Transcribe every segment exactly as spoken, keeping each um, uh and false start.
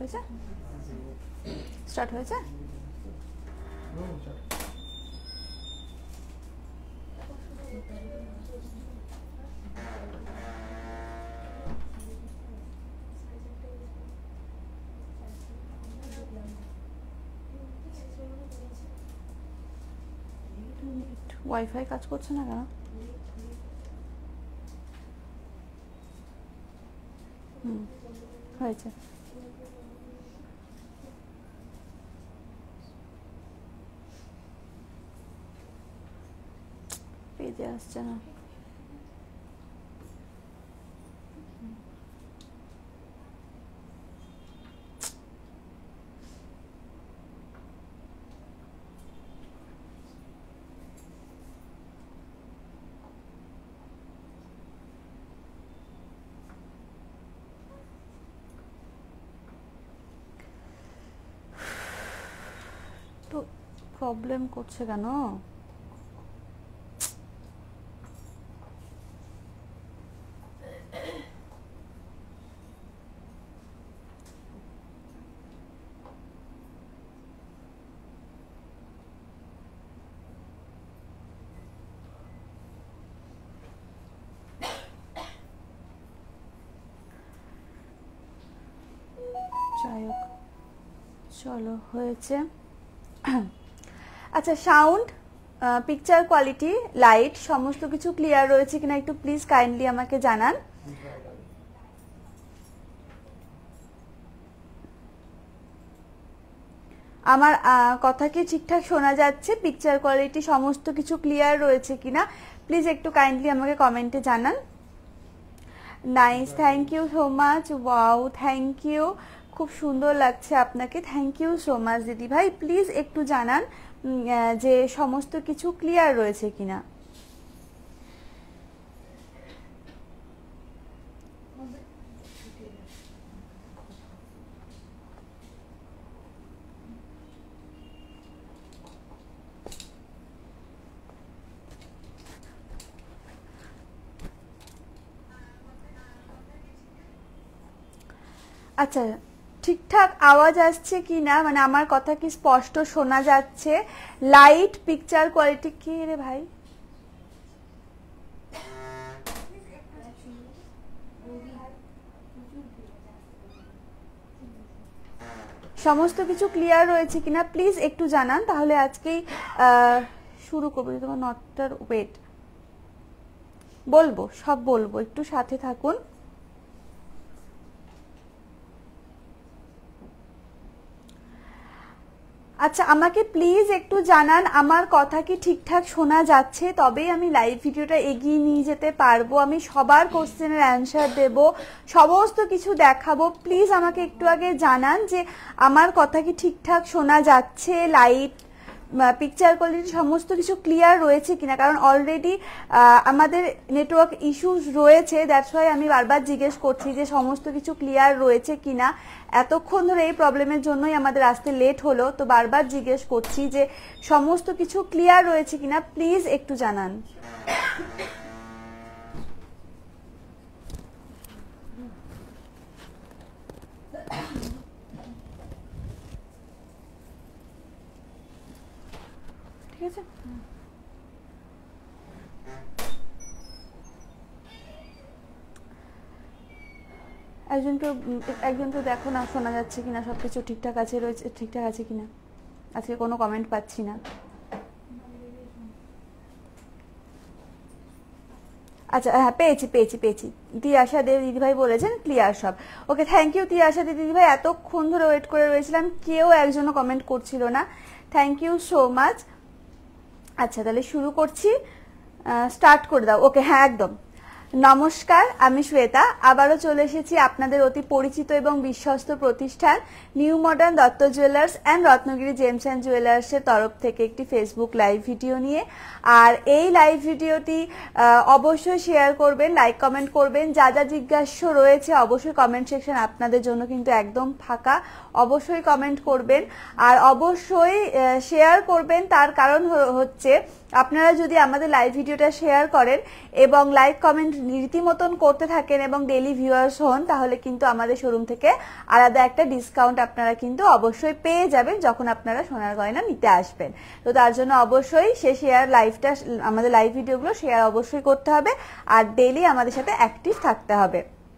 হয়েছে স্টার্ট হয়েছে ওয়াইফাই কাজ করছে না কেন হুম হয়েছে পেজে আসছে না তো প্রবলেম করছে কেন যাই হোক চলো হয়েছে আচ্ছা সাউন্ড পিকচার কোয়ালিটি লাইট সমস্ত কিছু ক্লিয়ার রয়েছে কিনা একটু প্লিজ কাইন্ডলি আমাকে জানান আমার কথা কি ঠিকঠাক শোনা যাচ্ছে পিকচার কোয়ালিটি সমস্ত কিছু ক্লিয়ার রয়েছে কিনা প্লিজ একটু কাইন্ডলি আমাকে কমেন্টে জানান nice thank you so much wow thank you খুব সুন্দর লাগছে আপনাকে থ্যাংক ইউ সো মাচ দিদি ভাই প্লিজ একটু জানান যে সমস্ত কিছু ক্লিয়ার রয়েছে কিনা আচ্ছা ঠিকঠাক আওয়াজ আসছে কি না মানে আমার কথা কি স্পষ্ট শোনা যাচ্ছে লাইট পিকচার কোয়ালিটি কি রে ভাই সমস্ত কিছু ক্লিয়ার রয়েছে কিনা প্লিজ একটু জানান তাহলে আজকেই শুরু করবো তোমার নটটার ওয়েট বলবো সব বলবো একটু সাথে থাকুন আচ্ছা আমাকে প্লিজ একটু জানান আমার কথা কি ঠিকঠাক শোনা যাচ্ছে তবেই আমি লাইভ ভিডিওটা এগিয়ে নিয়ে যেতে পারবো আমি সবার কোশ্চেনের অ্যানসার দেব সমস্ত কিছু দেখাবো প্লিজ আমাকে একটু আগে জানান যে আমার কথা কি ঠিকঠাক শোনা যাচ্ছে লাইট পিকচার কোয়ালিটি সমস্ত কিছু ক্লিয়ার রয়েছে কিনা কারণ অলরেডি আমাদের নেটওয়ার্ক ইস্যুস রয়েছে দ্যাটস ওয়াই আমি বারবার জিজ্ঞেস করছি যে সমস্ত কিছু ক্লিয়ার রয়েছে কিনা এতক্ষণ ধরে এই প্রবলেমের জন্যই আমাদের আসতে লেট হলো তো বারবার জিজ্ঞেস করছি যে সমস্ত কিছু ক্লিয়ার রয়েছে কিনা প্লিজ একটু জানান ঠিক আছে একজনকে একজনকে দেখো না শোনা যাচ্ছে কিনা সবকিছু ঠিকঠাক আছে রয়েছে ঠিকঠাক আছে কিনা আজকে কোনো কমেন্ট পাচ্ছি না আচ্ছা হ্যাঁ পেয়েছি পেয়েছি পেয়েছি তিয়াশা দে দিদিভাই বলেছেন ক্লিয়ার সব okay thank you Tiasha Dey দিদিভাই এতক্ষণ ধরে ওয়েট করে রয়েছিলাম কেউ একজনও কমেন্ট করছিল না থ্যাংক ইউ সো মাচ আচ্ছা তাহলে শুরু করছি স্টার্ট করে দাও ওকে হ্যাঁ একদম নমস্কার আমি শ্বেতা আবারও চলে এসেছি আপনাদের অতি পরিচিত এবং বিশ্বস্ত প্রতিষ্ঠান new modern Dutta jewellers and Ratnagiri gems and জুয়েলার্সের তরফ থেকে একটি ফেসবুক লাইভ ভিডিও নিয়ে আর এই লাইভ ভিডিওটি অবশ্যই শেয়ার করবেন লাইক কমেন্ট করবেন যা যা জিজ্ঞাস্য রয়েছে অবশ্যই কমেন্ট সেকশন আপনাদের জন্য কিন্তু একদম ফাঁকা অবশ্যই কমেন্ট করবেন আর অবশ্যই শেয়ার করবেন তার কারণ হচ্ছে আপনারা যদি আমাদের লাইভ ভিডিওটা শেয়ার করেন এবং লাইক কমেন্ট রীতিমতন করতে থাকেন এবং ডেইলি ভিউয়ার্স হন তাহলে কিন্তু আমাদের শোরুম থেকে আলাদা একটা ডিসকাউন্ট আপনারা কিন্তু অবশ্যই পেয়ে যাবেন যখন আপনারা সোনার গয়না নিতে আসবেন। তো তার জন্য অবশ্যই সে শেয়ার লাইভটা আমাদের লাইভ ভিডিওগুলো শেয়ার অবশ্যই করতে হবে আর ডেইলি আমাদের সাথে অ্যাক্টিভ থাকতে হবে।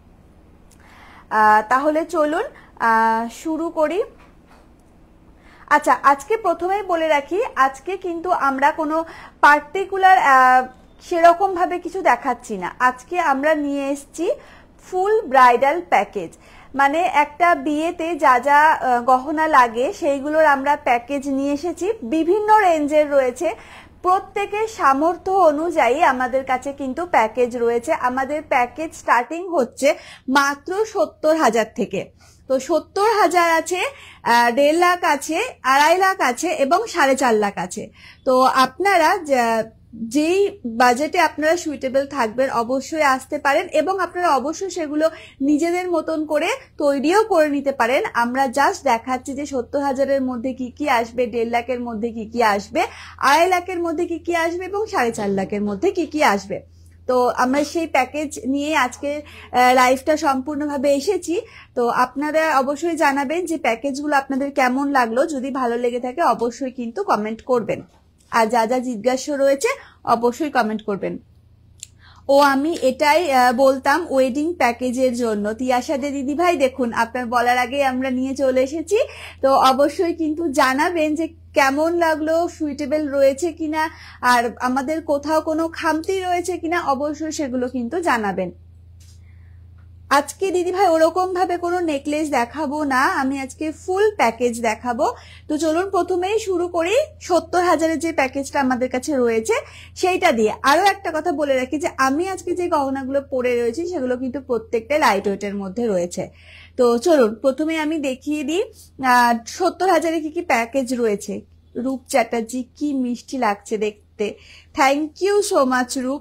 তাহলে চলুন শুরু করি। আচ্ছা, আজকে প্রথমেই বলে রাখি আজকে কিন্তু আমরা কোনো পার্টিকুলার সেরকম ভাবে কিছু দেখাচ্ছি না। আজকে আমরা নিয়ে এসেছি ফুল ব্রাইডাল প্যাকেজ, মানে একটা বিয়েতে যা যা গহনা লাগে সেইগুলোর আমরা প্যাকেজ নিয়ে এসেছি। বিভিন্ন রেঞ্জের রয়েছে, প্রত্যেকের সামর্থ্য অনুযায়ী আমাদের কাছে কিন্তু প্যাকেজ রয়েছে। আমাদের প্যাকেজ স্টার্টিং হচ্ছে মাত্র সত্তর হাজার থেকে। তো সত্তর হাজার আছে, দেড় লাখ আছে, আড়াই লাখ আছে এবং সাড়ে চার লাখ আছে। তো আপনারা যেই বাজেটে আপনারা সুইটেবল থাকবেন অবশ্যই আসতে পারেন এবং আপনারা অবশ্যই সেগুলো নিজেদের মতন করে তৈরিও করে নিতে পারেন। আমরা জাস্ট দেখাচ্ছি যে সত্তর হাজারের মধ্যে কি কি আসবে, দেড় লাখের মধ্যে কি কি আসবে, আড়াই লাখের মধ্যে কি কি আসবে এবং সাড়ে চার লাখের মধ্যে কি কি আসবে। তো আমরা সেই প্যাকেজ নিয়ে আজকে লাইভটা সম্পূর্ণভাবে এসেছি। তো আপনারা অবশ্যই জানাবেন যে প্যাকেজগুলো আপনাদের কেমন লাগলো। যদি ভালো লেগে থাকে অবশ্যই কিন্তু কমেন্ট করবেন, আর যা যা জিজ্ঞাসা রয়েছে অবশ্যই কমেন্ট করবেন। ও আমি এটাই বলতাম ওয়েডিং প্যাকেজের জন্য। তিয়াশা দে দিদি ভাই দেখুন আপনার বলার আগে আমরা নিয়ে চলে এসেছি। তো অবশ্যই কিন্তু জানাবেন যে কেমন লাগলো, সুইটেবল রয়েছে কিনা, আর আমাদের কোথাও কোনো খামতি রয়েছে কিনা অবশ্যই সেগুলো কিন্তু জানাবেন। আজকে দিদি ভাই ওরকম ভাবে কোনো নেকলেস দেখাবো না, আমি আজকে ফুল প্যাকেজ দেখাবো। তো চলুন প্রথমেই শুরু করি সত্তর হাজারের যে প্যাকেজটা আমাদের কাছে রয়েছে সেইটা দিয়ে। আরো একটা কথা বলে রাখি যে আমি আজকে যে গহনাগুলো পরে রয়েছি সেগুলো কিন্তু প্রত্যেকটা লাইট ওয়েটের মধ্যে রয়েছে। তো চলুন প্রথমে আমি দেখিয়ে দিই সত্তর হাজারে কি কি প্যাকেজ রয়েছে। রূপ চ্যাটার্জি, কি মিষ্টি লাগছে দেখতে, থ্যাংক ইউ সো মাচ রূপ।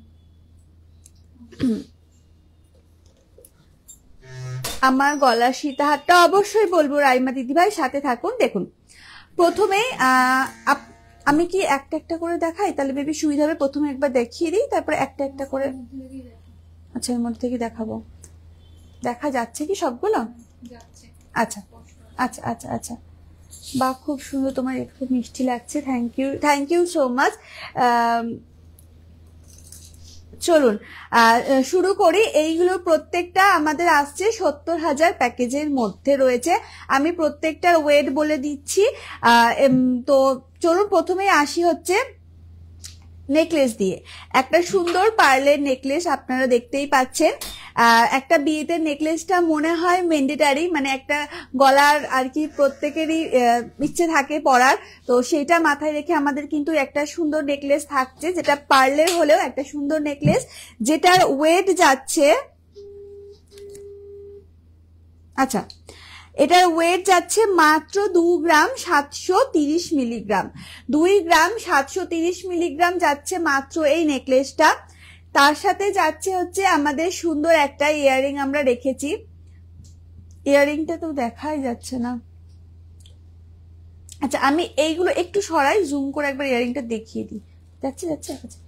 আমার গলার সীতাহারটা অবশ্যই বলবো রাইমা দিদিভাই, সাথে থাকুন। দেখুন প্রথমে আমি কি একটা একটা করে দেখাই, তাহলে বেবি সুবিধা হবে। প্রথমে একবার দেখিয়ে দিই, তারপরে একটা একটা করে। আচ্ছা এর মধ্যে থেকে দেখাবো, দেখা যাচ্ছে কি সবগুলো? আচ্ছা আচ্ছা আচ্ছা আচ্ছা বা খুব সুন্দর, তোমার একটু মিষ্টি লাগছে, thank you thank you so much. চলুন শুরু করি। এইগুলো প্রত্যেকটা আমাদের আসছে সত্তর হাজার প্যাকেজের মধ্যে রয়েছে। আমি প্রত্যেকটার ওয়েট বলে দিচ্ছি। তো চলুন প্রথমে আসি হচ্ছে নেকলেস দিয়ে। একটা সুন্দর পার্লের নেকলেস আপনারা দেখতেই পাচ্ছেন। একটা বিয়েতে নেকলেসটা মনে হয় ম্যান্ডেটারি, মানে একটা গলার আর কি প্রত্যেকেরই ইচ্ছে থাকে পরার। তো সেটা মাথায় রেখে আমাদের কিন্তু একটা সুন্দর নেকলেস থাকছে, যেটা পার্লের হলেও একটা সুন্দর নেকলেস, যেটার ওয়েট যাচ্ছে, আচ্ছা এটার ওয়েট যাচ্ছে মাত্র দু গ্রাম সাতশো তিরিশ মিলিগ্রাম। দুই গ্রাম সাতশো তিরিশ মিলিগ্রাম যাচ্ছে মাত্র এই নেকলেসটা। তার সাথে যাচ্ছে হচ্ছে আমাদের সুন্দর একটা ইয়াররিং আমরা রেখেছি। ইয়াররিংটা তো দেখাই যাচ্ছে না। আচ্ছা আমি এইগুলো একটু সরাই, জুম করে একবার ইয়াররিংটা দেখিয়ে দিই। যাচ্ছে যাচ্ছে আচ্ছা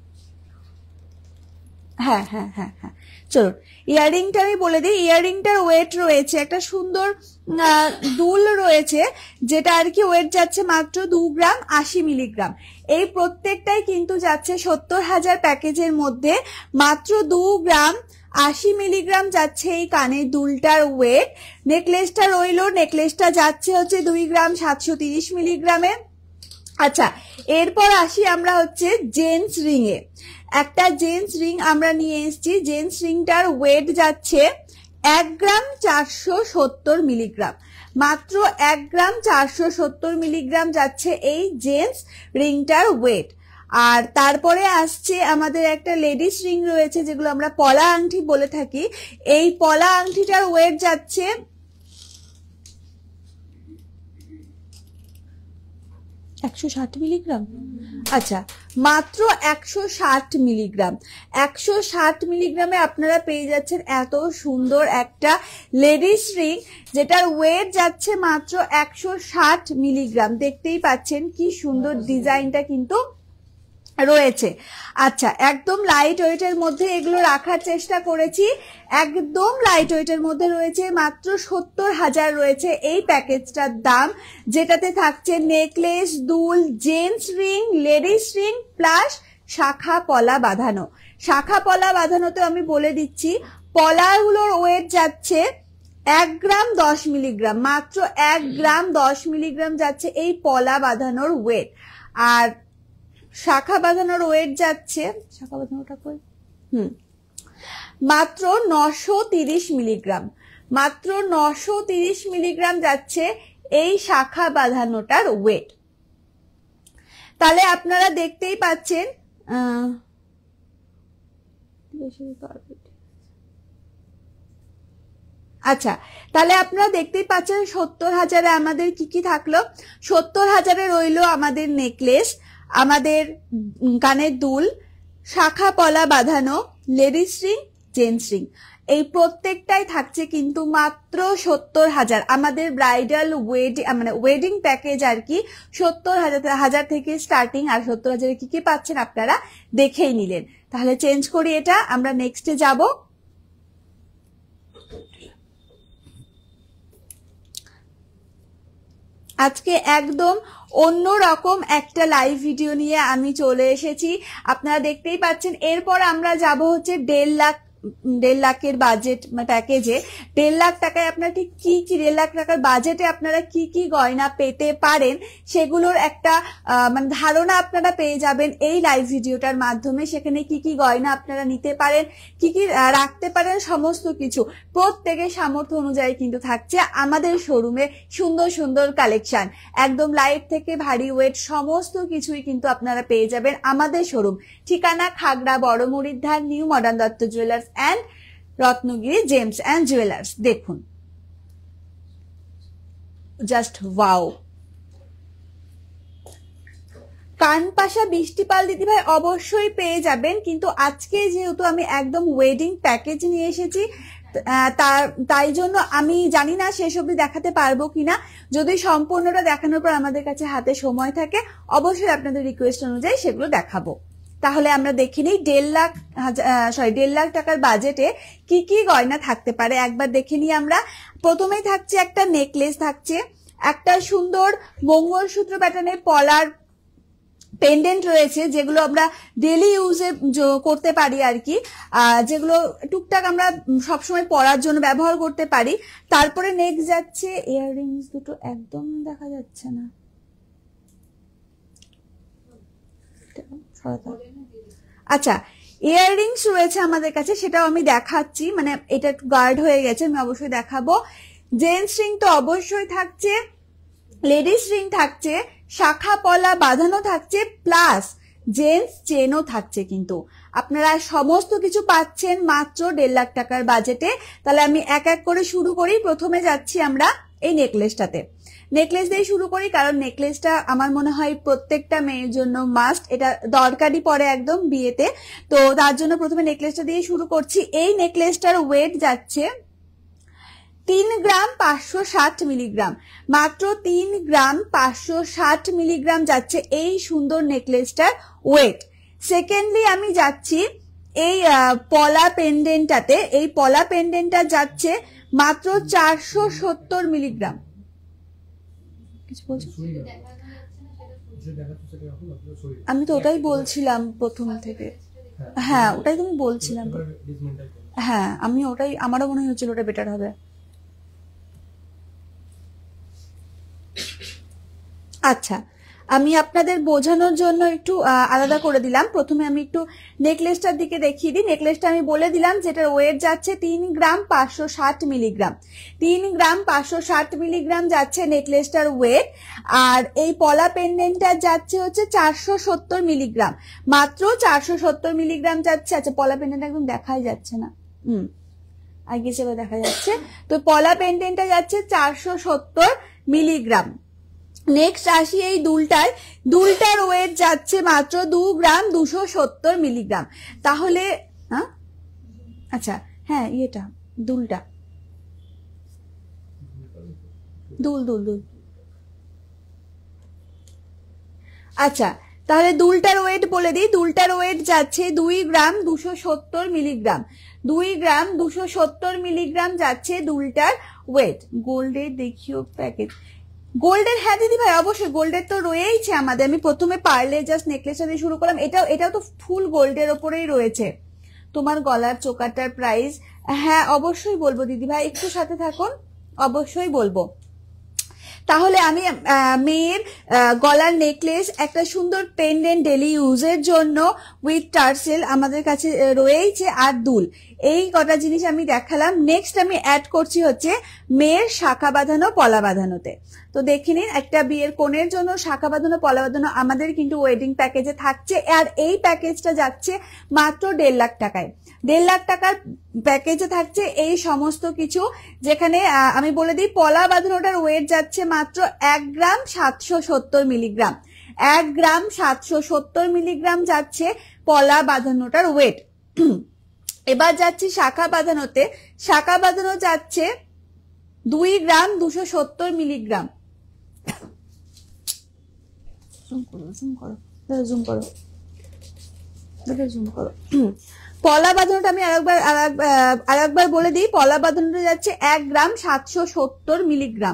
হ্যাঁ হ্যাঁ হ্যাঁ হ্যাঁ চলুন ইয়াররিংটা আমি বলে দিই। ইয়াররিংটার ওয়েট রয়েছে একটা সুন্দর দুল রয়েছে, যেটা আর কি ওয়েট যাচ্ছে মাত্র দু গ্রাম আশি মিলিগ্রাম। এই প্রত্যেকটাই কিন্তু যাচ্ছে সত্তর হাজার প্যাকেজের মধ্যে মাত্র দু গ্রাম আশি মিলিগ্রাম যাচ্ছে এই কানের দুলটার ওয়েট। নেকলেসটা রইল, নেকলেসটা যাচ্ছে হচ্ছে দুই গ্রাম সাতশো তিরিশ মিলিগ্রামে। আচ্ছা এরপর আসি আমরা হচ্ছে জেন্টস রিং এ। একটা জেন্টস রিং আমরা নিয়ে এসেছি। জেন্টস রিংটার ওয়েট যাচ্ছে এক গ্রাম চারশো সত্তর মিলিগ্রাম। মাত্র এক গ্রাম চারশো সত্তর মিলিগ্রাম যাচ্ছে এই জেন্টস রিংটার ওয়েট। আর তারপরে আসছে আমাদের একটা লেডিস রিং রয়েছে, যেগুলো আমরা পলা আংটি বলে থাকি। এই পলা আংটিটার ওয়েট যাচ্ছে একশো ষাট মিলিগ্রাম। আচ্ছা মাত্র একশো ষাট মিলিগ্রাম। একশো ষাট মিলিগ্রামে আপনারা পেয়ে যাচ্ছেন এত সুন্দর একটা লেডিস রিং, যেটার ওয়েট যাচ্ছে মাত্র একশো ষাট মিলিগ্রাম। দেখতেই পাচ্ছেন কি সুন্দর ডিজাইনটা কিন্তু রয়েছে। আচ্ছা, একদম লাইট ওয়েটের মধ্যে এগুলো রাখার চেষ্টা করেছি, একদম লাইট ওয়েটের মধ্যে রয়েছে, মাত্র সত্তর হাজার রয়েছে এই প্যাকেজটার দাম, যেটাতে থাকছে নেকলেস, দুল, gents ring, ladies ring plus শাখা পলা বাঁধানো। শাখা পলা বাঁধানোতে আমি বলে দিচ্ছি পলাগুলোর ওয়েট যাচ্ছে এক গ্রাম দশ মিলিগ্রাম, মাত্র এক গ্রাম দশ মিলিগ্রাম যাচ্ছে এই পলা বাঁধানোর ওয়েট। আর শাখা বাঁধানোর ওয়েট যাচ্ছে, শাখা বাঁধানোটা কই, হুম মাত্র নশো তিরিশ মিলিগ্রাম, মাত্র নশো তিরিশ মিলিগ্রাম যাচ্ছে এই শাখা বাঁধানোটার ওয়েট। তাহলে আপনারা দেখতেই পাচ্ছেন, আচ্ছা তাহলে আপনারা দেখতেই পাচ্ছেন সত্তর হাজারে আমাদের কি কি থাকলো। সত্তর হাজারে রইলো আমাদের নেকলেস, আমাদের কানের দুল, শাখা পলা বাঁধানো, লেডিস রিং, জেন্টস রিং, এই প্রত্যেকটাই থাকছে কিন্তু মাত্র সত্তর হাজার। আমাদের ব্রাইডাল ওয়েডিং মানে ওয়েডিং প্যাকেজ আর কি সত্তর হাজার হাজার থেকে স্টার্টিং। আর সত্তর হাজারে কি কি পাচ্ছেন আপনারা দেখেই নিলেন। তাহলে চেঞ্জ করি এটা, আমরা নেক্সটে যাব। আজকে একদম অন্য রকম একটা লাইভ ভিডিও নিয়ে আমি চলে এসেছি, আপনারা দেখতেই পাচ্ছেন। এরপর আমরা যাব হচ্ছে দেড় লাখ দেড় লাখের বাজেট প্যাকেজে। দেড় লাখ টাকায় আপনারা ঠিক কি কি দেড় লাখ টাকার বাজেটে আপনারা কি কি গয়না পেতে পারেন সেগুলোর একটা মানে ধারণা আপনারা পেয়ে যাবেন এই লাইভ ভিডিওটার মাধ্যমে। সেখানে কি কি গয়না আপনারা নিতে পারেন, কি কি রাখতে পারেন, সমস্ত কিছু প্রত্যেকের সামর্থ্য অনুযায়ী কিন্তু থাকছে আমাদের শোরুমে সুন্দর সুন্দর কালেকশন। একদম লাইট থেকে ভারী ওয়েট সমস্ত কিছুই কিন্তু আপনারা পেয়ে যাবেন আমাদের শোরুম। ঠিকানা খাগড়া বড়মুড়ির ধার, new modern Dutta jewellers and Ratnagiri gems and jewellers. দেখুন জাস্ট ওয়াও। কানপাশা বৃষ্টিপাল দিদিভাই অবশ্যই পেয়ে যাবেন, কিন্তু আজকে যেহেতু আমি একদম ওয়েডিং প্যাকেজ নিয়ে এসেছি তাই জন্য আমি জানি না শেষ অবধি দেখাতে পারবো কিনা। যদি সম্পূর্ণটা দেখানোর পর আমাদের কাছে হাতে সময় থাকে অবশ্যই আপনাদের রিকোয়েস্ট অনুযায়ী সেগুলো দেখাবো। তাহলে আমরা দেখে নিই দেড় লাখ সরি দেড় লাখ টাকার বাজেটে কি কি গয়না থাকতে পারে একবার দেখে নিই আমরা। প্রথমেই থাকছে একটা নেকলেস, থাকছে একটা সুন্দর মঙ্গলসূত্র প্যাটার্নের পলার পেন্ডেন্ট রয়েছে, যেগুলো আমরা ডেলি ইউজে করতে পারি আর কি, যেগুলো টুকটাক আমরা সবসময় পরার জন্য ব্যবহার করতে পারি। তারপরে নেক্সট যাচ্ছে ইয়াররিংস দুটো, একদম দেখা যাচ্ছে না, আচ্ছা ইয়াররিংস রয়েছে আমাদের কাছে, সেটাও আমি দেখাচ্ছি, মানে এটা একটু গার্ড হয়ে গেছে আমি অবশ্যই দেখাবো। জেন্টস রিং তো অবশ্যই থাকছে, লেডিস রিং থাকছে, শাখা পলা বাঁধানো থাকছে, প্লাস জেন্টস চেনও থাকছে। কিন্তু আপনারা সমস্ত কিছু পাচ্ছেন মাত্র দেড় লাখ টাকার বাজেটে। তাহলে আমি এক এক করে শুরু করি। প্রথমে যাচ্ছি আমরা এই নেকলেসটাতে, নেকলেস দিয়ে শুরু করি কারণ নেকলেসটা আমার মনে হয় প্রত্যেকটা মেয়ের জন্য মাস্ট, এটা দরকারি পড়ে একদম বিয়েতে, তো তার জন্য প্রথমে নেকলেসটা দিয়ে শুরু করছি। এই নেকলেসটার ওয়েট যাচ্ছে তিন গ্রাম পাঁচশো ষাট মিলিগ্রাম, মাত্র তিন গ্রাম পাঁচশো ষাট মিলিগ্রাম যাচ্ছে এই সুন্দর নেকলেসটার ওয়েট। সেকেন্ডলি আমি যাচ্ছি এই পলা পেন্ডেন্টটাতে, এই পলা পেন্ডেন্টটা যাচ্ছে মাত্র চারশো সত্তর মিলিগ্রাম। আমি তো ওটাই বলছিলাম প্রথম থেকে, হ্যাঁ ওটাই তুমি বলছিলাম, হ্যাঁ আমি ওটাই, আমারও মনে হচ্ছিল ওটা বেটার হবে। আচ্ছা আমি আপনাদের বোঝানোর জন্য একটু আলাদা করে দিলাম। প্রথমে আমি একটু নেকলেসটার দিকে দেখিয়ে দিই। নেকলেসটা আমি বলে দিলাম যেটার ওয়েট যাচ্ছে তিন গ্রাম পাঁচশো ষাট মিলিগ্রাম, তিন গ্রাম পাঁচশো ষাট মিলিগ্রাম যাচ্ছে নেকলেসটার ওয়েট। আর এই পলা পেন্ডেন্টটা যাচ্ছে হচ্ছে চারশো সত্তর মিলিগ্রাম, মাত্র চারশো সত্তর মিলিগ্রাম যাচ্ছে। আচ্ছা পলা পেন্ডেন্ট একদম দেখাই যাচ্ছে না, হুম আগে সেটা দেখা যাচ্ছে। তো পলা পেন্ডেন্টটা যাচ্ছে চারশো সত্তর মিলিগ্রাম। নেক্সট আসি এই দুলটায়, দুলটার ওয়েট যাচ্ছে মাত্র দু গ্রাম দুশো সত্তর মিলিগ্রাম। তাহলে হ্যাঁ আচ্ছা হ্যাঁ ইয়েটা দুলটা দুল দুল দুল আচ্ছা তাহলে দুলটার ওয়েট বলে দিই, দুলটার ওয়েট যাচ্ছে দুই গ্রাম দুশো সত্তর মিলিগ্রাম, দুই গ্রাম দুশো সত্তর মিলিগ্রাম যাচ্ছে দুলটার ওয়েট। গোল্ডের দেখিও প্যাকেজ, গোল্ডের হ্যাঁ দিদি ভাই অবশ্যই গোল্ডের তো রয়েইছে আমাদের। আমি প্রথমে পার্লে জাস্ট নেকলেসটা দিয়ে শুরু করলাম, এটাও এটাও তো ফুল গোল্ডের ওপরেই রয়েছে। তোমার গলার চোকাটার প্রাইস, হ্যাঁ অবশ্যই বলবো দিদি ভাই, একটু সাথে থাকুন, অবশ্যই বলবো। তাহলে আমি মেয়ের গলার নেকলেস, একটা সুন্দর পেন্ডেন্ট ডেলি ইউজের জন্য উইথ টার্সেল আমাদের কাছে রয়েছে, আর দুল, এই কটা জিনিস আমি দেখালাম। নেক্সট আমি অ্যাড করছি হচ্ছে মেয়ের শাখা বাঁধানো পলা বাঁধানোতে। তো দেখে নিন, একটা বিয়ের কোণের জন্য শাখা বাঁধানো পলা বাঁধানো আমাদের কিন্তু ওয়েডিং প্যাকেজে থাকছে, আর এই প্যাকেজটা যাচ্ছে মাত্র দেড় লাখ টাকায়। দেড় লাখ টাকার প্যাকেজে থাকছে এই সমস্ত কিছু, যেখানে আমি বলে দিই পলা বাঁধানোটার ওয়েট যাচ্ছে মাত্র এক গ্রাম সাতশো সত্তর মিলিগ্রাম, এক গ্রাম সাতশো সত্তর মিলিগ্রাম যাচ্ছে পলা বাঁধানোটার ওয়েট। এবার যাচ্ছে শাখা বাঁধানোতে, শাখা বাঁধানো যাচ্ছে দুই গ্রাম দুশো সত্তর মিলিগ্রাম। জুম করো জুম করো জুম করো জুম করো। পলা বাঁধানোটা আমি আরেকবার আরেকবার বলে দিই, পলা বাঁধানোটা যাচ্ছে এক গ্রাম সাতশো সত্তর মিলিগ্রাম।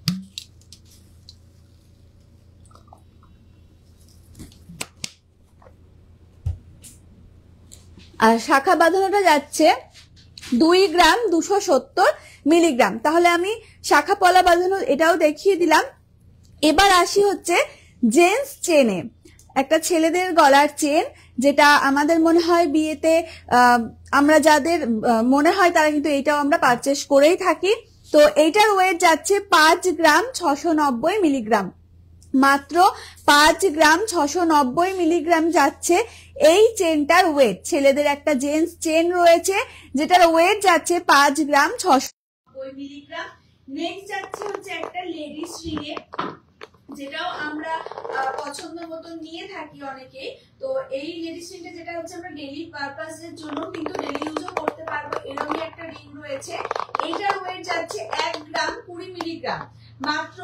আর শাখা বাঁধানোটা যাচ্ছে দুই গ্রাম দুশো সত্তর মিলিগ্রাম। তাহলে আমি শাখা পলা বাঁধানো এটাও দেখিয়ে দিলাম। এবার আসি হচ্ছে জেন্টস চেনে, একটা ছেলেদের গলার চেন, যেটা আমাদের মনে হয় বিয়েতে আমরা যাদের মনে হয় তারা কিন্তু এইটাও আমরা পারচেস করেই থাকি। তো এইটার ওয়েট যাচ্ছে পাঁচ গ্রাম ছশো নব্বই মিলিগ্রাম, মাত্র পাঁচ গ্রাম ছশো নব্বই মিলিগ্রাম যাচ্ছে এই চেনটার ওয়েট। ছেলেদের একটা জেন্টস চেন রয়েছে যেটার ওয়েট যাচ্ছে পাঁচ গ্রাম ছশো নব্বই মিলিগ্রাম। নেক্সট যাচ্ছে হচ্ছে একটা লেডিস রিংয়ে, যেটাও আমরা পছন্দ মতো নিয়ে থাকি অনেকেই। তো এই লেডিস রিংটা যেটা হচ্ছে আমরা ডেইলি পারপাসের জন্য কিন্তু ডেইলি ইউজও করতে পারবো, এরকমই একটা রিং রয়েছে। এইটার ওয়েট যাচ্ছে এক গ্রাম কুড়ি মিলিগ্রাম, মাত্র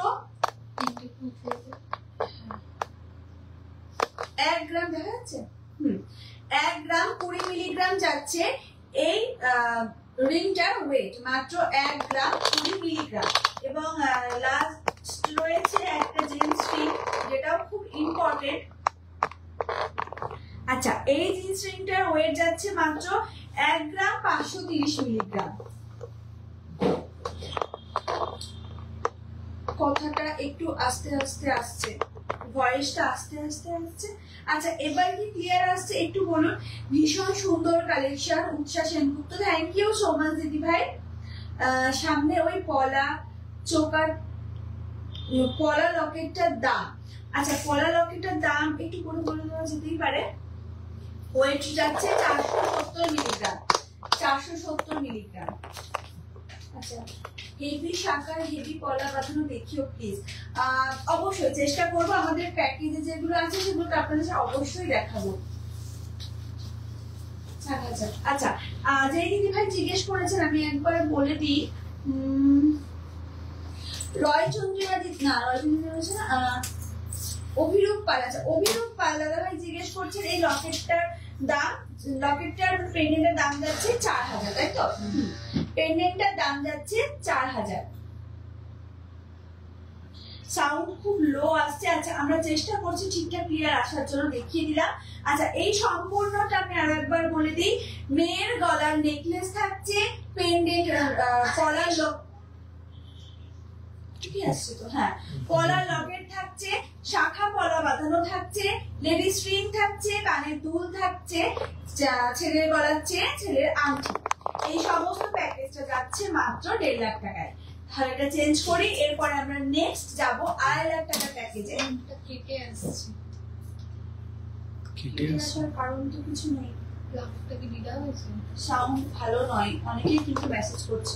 এক গ্রাম, দেখা যাচ্ছে হুম এক গ্রাম কুড়ি মিলিগ্রাম যাচ্ছে এই রিংটার ওয়েট, মাত্র এক গ্রাম কুড়ি মিলিগ্রাম। এবং লাস্ট রয়েছে একটা জেন্টস রিং, যেটাও খুব ইম্পর্টেন্ট। আচ্ছা, এই জেন্টস রিংটার ওয়েট যাচ্ছে মাত্র এক গ্রাম পাঁচশো তিরিশ মিলিগ্রাম। কথাটা একটু আস্তে আস্তে আসছে, ভয়েসটা আস্তে আস্তে আসছে। আচ্ছা, এবার কি ক্লিয়ার আসছে একটু বলুন। ভীষণ সুন্দর collection, Utsah Sengupta, thank you so much দিদি ভাই। সামনে ওই পলা চোকার পলা লকেটটার দাম, আচ্ছা পলা লকেটটার দাম একটু বলে বলে দেওয়া যেতেই পারে। ওয়েট যাচ্ছে চারশো সত্তর মিলিগ্রাম, চারশো সত্তর মিলিগ্রাম। আচ্ছা, হেভি শাখার হেভি পলা বাঁধানো দেখিও প্লিজ। অবশ্যই চেষ্টা করবো, আমাদের প্যাকেজে যেগুলো আছে সেগুলো আপনাদের অবশ্যই দেখাবো। আচ্ছা, যে দিদি ভাই জিজ্ঞেস করেছেন আমি একবার বলে দিই, রয় চন্দ্রিমা দিদি না রয় চন্দ্রিমা বলছে না অভিরূপ পাল। আচ্ছা, অভিরূপ পাল দাদা ভাই জিজ্ঞেস করছেন এই লকেটটার দাম, লকেটটার পেন্ডেন্টের দাম যাচ্ছে চার হাজার, তাই তো? পেন্ডেন্টটার দাম যাচ্ছে চার হাজার। সাউন্ড খুব লো আসছে। আচ্ছা, আমরা চেষ্টা করছি ঠিকঠাক ক্লিয়ার আসার জন্য, দেখিয়ে দিলাম। আচ্ছা, এই সম্পূর্ণটা আমি আরো একবার বলে দিই। মেয়ের গলার নেকলেস থাকছে, পেন্ডেন্ট পলার লক ঠিকই আসছে তো, হ্যাঁ পলার লকেট থাকছে, শাখা পলা বাঁধানো থাকছে, লেডিস রিং থাকছে, কানের দুল থাকছে, ছেলের গলার চেন, ছেলের আংটি। এই সমস্ত প্যাকেজটা যাচ্ছে মাত্র দেড় লাখ টাকায়। তাহলে এটা চেঞ্জ করি, এরপরে আমরা নেক্সট যাব আড়াই লাখ টাকার প্যাকেজে। কেটে আসছে, কেটে আসার কারণ তো কিছু নেই, লাভটা কি দিদা হয়েছে, সাউন্ড ভালো নয়, অনেকেই কিন্তু মেসেজ করছে।